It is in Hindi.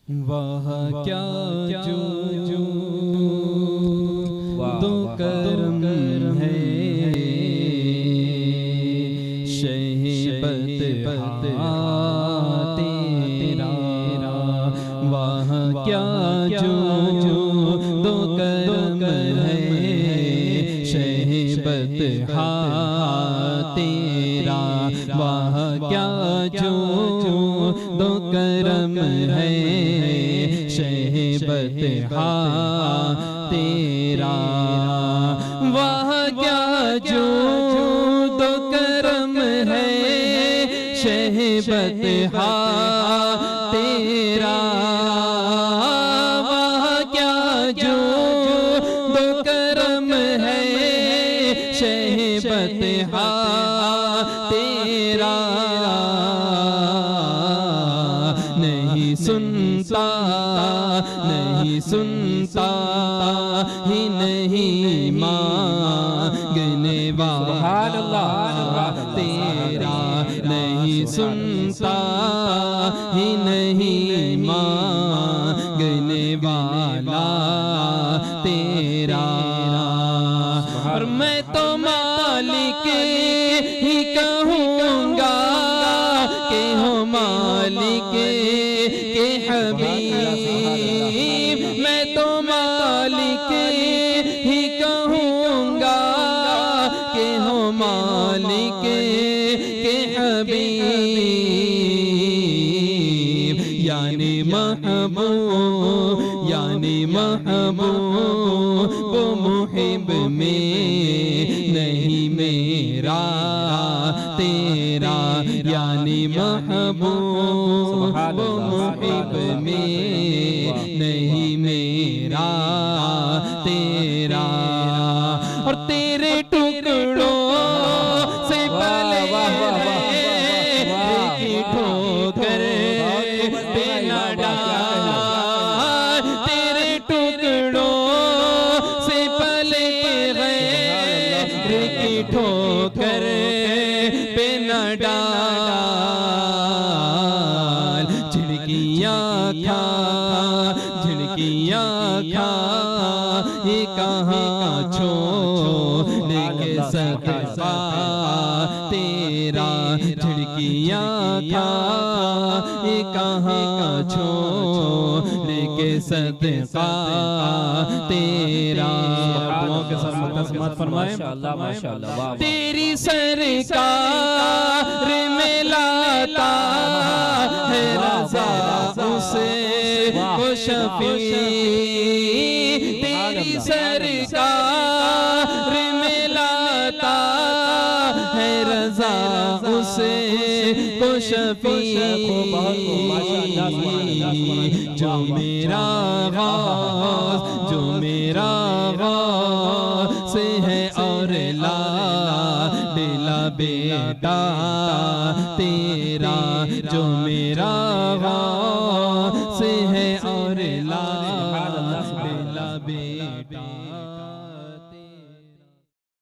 वाह क्या जो दो करम है शहीबत तेरा। वाह क्या जो दो करम है शहीबत तेरा। वाह क्या जो दो करम है शहीबत तेरा। वाह क्या जो दो करम है शहीबत तेरा। वाह क्या जो दो करम है शहीबत तेरा। नहीं सुनता नहीं सुनता ही नहीं मांगने वाला तेरा। नहीं सुनता ही नहीं मांगने वाला तेरा। और मैं तो मालिक ही कहूँगा कि हो मालिक के हबीब। मैं तो मालिक ही कहूँगा कि हो मालिक के हबीब। यानी महबूब यानी महबूब वो मुहिब में नहीं मेरा तेरा। यानी महबूब वो मुहिब में नहीं मेरा तेरा। और तेरे टुकड़ों से पले की ठोकर पे न डाल। तेरे टुकड़ों से पले की ठोकर पे न डाल। झिड़कियाँ खा झिड़कियाँ खा ये कहाँ छोड़ने के सदका तेरा। झिड़कियाँ खा ये कहाँ छोड़ने के सदका तेरा। के साथ मुतसमत फरमाएं। माशाअल्लाह माशाअल्लाह। तेरी सरकार में लाता है रज़ा उसे को शफी। तेरी सरकार में लाता है रज़ा उसे को शफी। जो मेरा गौस जो मेरा गौस है और ला दिला बेटा तेरा। जो मेरा गौस है और ला